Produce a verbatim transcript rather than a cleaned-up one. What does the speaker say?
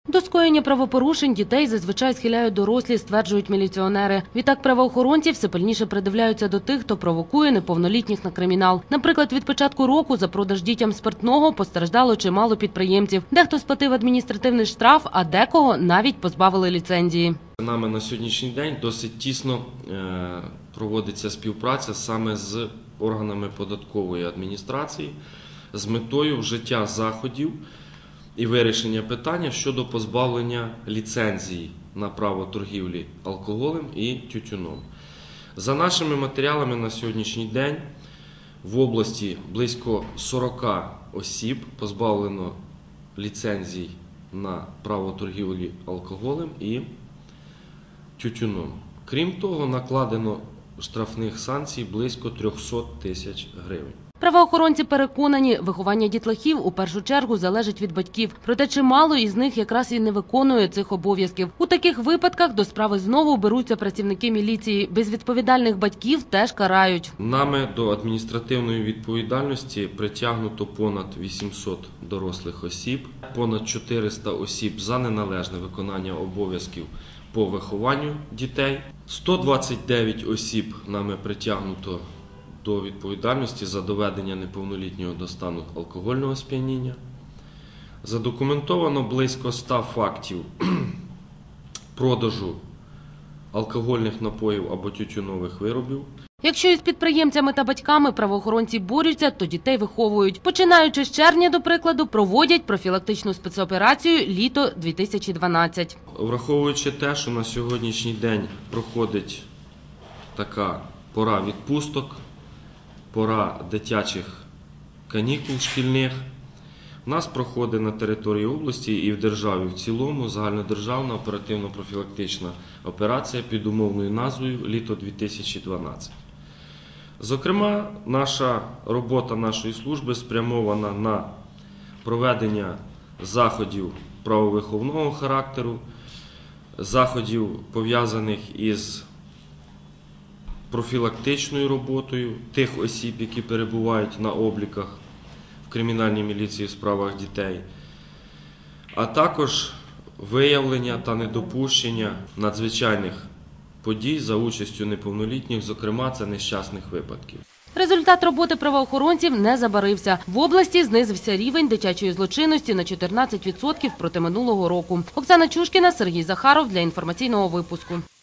До скоєння правопорушень дітей зазвичай схиляють дорослі, стверджують міліціонери. Відтак правоохоронці все пильніше придивляються до тих, хто провокує неповнолітніх на кримінал. Наприклад, від початку року за продаж дітям спиртного постраждало чимало підприємців. Дехто сплатив адміністративний штраф, а декого навіть позбавили ліцензії. Нами на сьогоднішній день досить тісно проводиться співпраця саме з органами податкової адміністрації з метою вжиття заходів і вирішення питання щодо позбавлення ліцензії на право торгівлі алкоголем і тютюном. За нашими матеріалами на сьогоднішній день в області близько сорока осіб позбавлено ліцензій на право торгівлі алкоголем і тютюном. Крім того, накладено штрафних санкцій близько трьохсот тисяч гривень. Правоохоронці переконані, виховання дітлахів у першу чергу залежить від батьків. Проте чимало із них якраз і не виконує цих обов'язків. У таких випадках до справи знову беруться працівники міліції. Безвідповідальних батьків теж карають. Нами до адміністративної відповідальності притягнуто понад вісімсот дорослих осіб, понад чотириста осіб за неналежне виконання обов'язків по вихованню дітей, сто двадцять дев'ять осіб нами притягнуто до відповідальності за доведення неповнолітнього до стану алкогольного сп'яніння. Задокументовано близько ста фактів продажу алкогольних напоїв або тютюнових виробів. Якщо із підприємцями та батьками правоохоронці борються, то дітей виховують. Починаючи з червня, до прикладу, проводять профілактичну спецоперацію «Літо дві тисячі дванадцять». Враховуючи те, що на сьогоднішній день проходить така пора відпусток, пора дитячих канікул шкільних, у нас проходить на території області і в державі в цілому загальнодержавна оперативно-профілактична операція під умовною назвою «Літо дві тисячі дванадцять». Зокрема, наша робота нашої служби спрямована на проведення заходів правовиховного характеру, заходів, пов'язаних із профілактичною роботою тих осіб, які перебувають на обліках в кримінальній міліції в справах дітей, а також виявлення та недопущення надзвичайних подій за участю неповнолітніх, зокрема, це нещасних випадків. Результат роботи правоохоронців не забарився. В області знизився рівень дитячої злочинності на чотирнадцять відсотків проти минулого року. Оксана Чушкіна, Сергій Захаров для інформаційного випуску.